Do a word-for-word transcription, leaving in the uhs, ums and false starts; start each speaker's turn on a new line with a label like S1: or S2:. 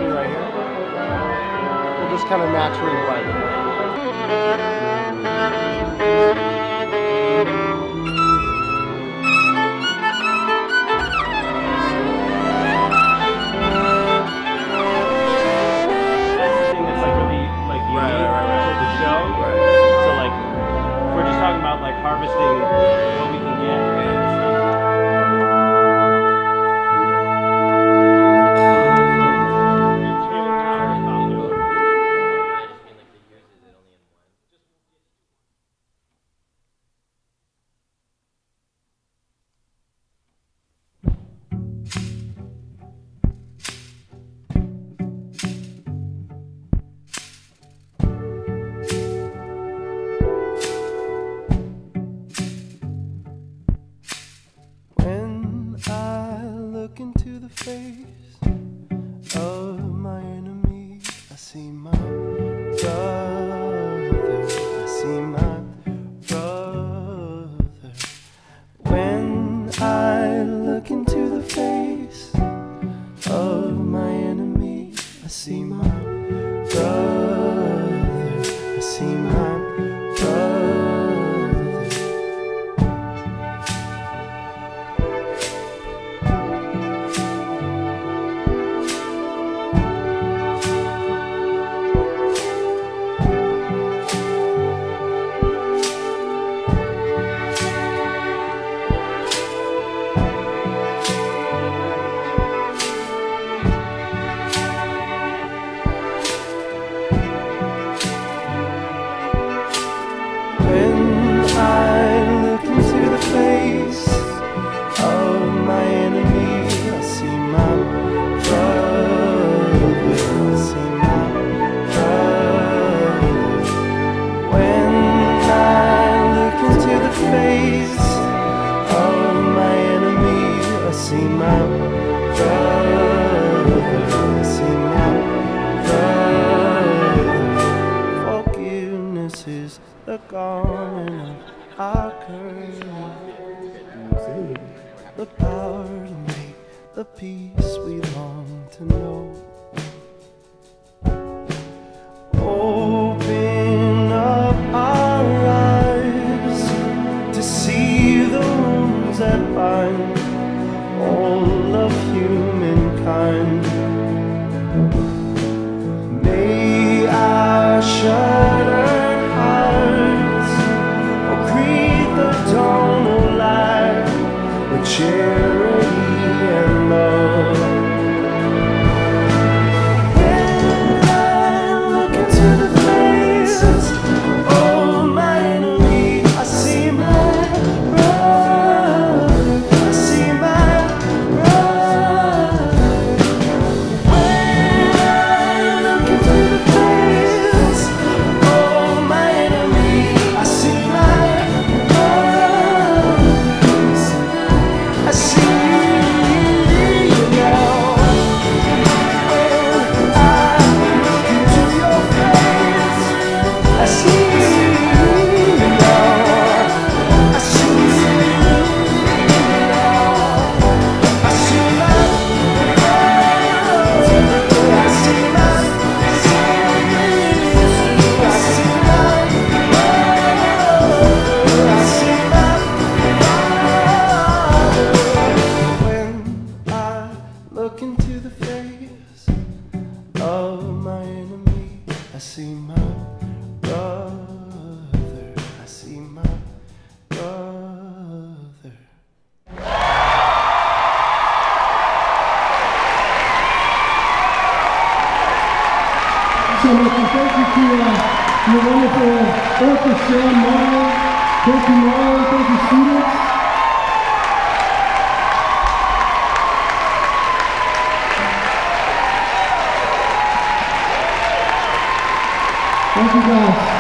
S1: me right here. We'll just kind of naturally blend.
S2: That's the thing that's like really like unique
S3: Right, right, right, right.
S2: to the show.
S3: Right.
S2: So like, if we're just talking about like harvesting what we can get.
S1: When I look into the face of my enemy, I see my brother, I see my brother. When I look into the face of my enemy, I see my brother, I see my brother. When I look into the face of my enemy, I see my brother, I see my brother. When I look into the face of my enemy, I see my brother, I see my brother. Forgiveness is the garment of our courage, the power to make the peace we long to know. Open up our eyes to see the wounds that bind all of humankind. May our shattered hearts or greet the dawn of light with charity and love. When I look into the faces of my enemy, I see my brother, I see my brother. When I look into the face of my enemy, I see my brother, I see you now. When I look into your face, I see you now. I see you now. I see my brother, I see my I see my brother, I see my when I look into the face of my enemy, I see my brother, I see my brother.
S4: So much, and thank you to uh, your wonderful orchestra, Marlon. Thank you, Marlon. Thank you, students. Thank you, guys.